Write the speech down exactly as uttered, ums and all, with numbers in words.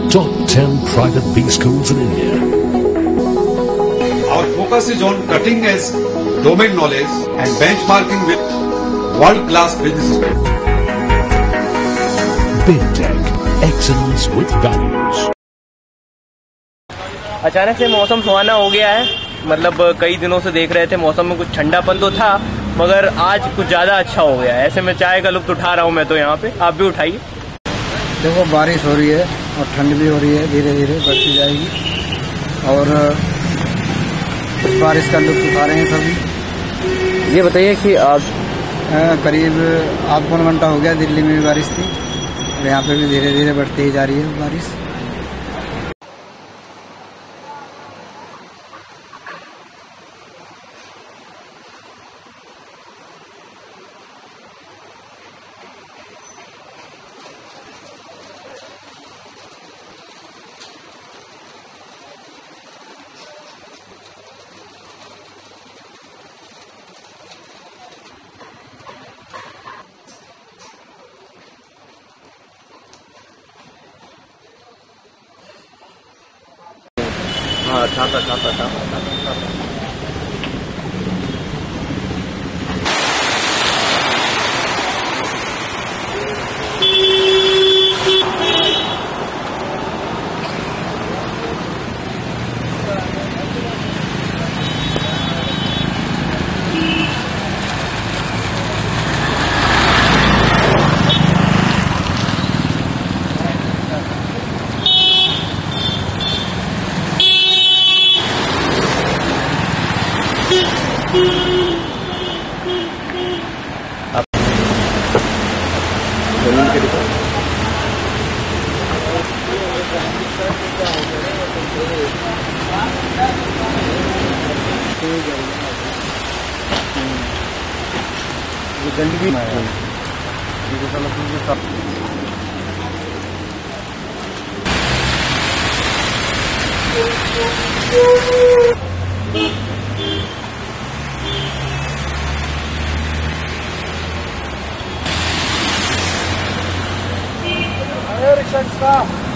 top ten private B schools in India. Our focus is on cutting edge domain knowledge and benchmarking with world-class business. BidTech, excellence with values. अचानक से मौसम सुहाना हो गया है। मतलब कई दिनों से देख रहे थे मौसम में कुछ ठंडापन तो था, मगर आज कुछ ज्यादा अच्छा हो गया है। ऐसे में चाय का लुत्फ उठा रहा हूँ मैं तो यहाँ पे, आप भी उठाइए। देखो बारिश हो रही है और ठंड भी हो रही है, धीरे धीरे बढ़ती जाएगी और इस बारिश का लुत्फ उठा रहे हैं सभी। ये बताइए कि आप करीब आध पौन घंटा हो गया, दिल्ली में भी बारिश थी और यहाँ पे भी धीरे धीरे बढ़ती ही जा रही है बारिश। हाँ छाता छाता छाता छाता जमीन के दिखा गंदगी Riksdag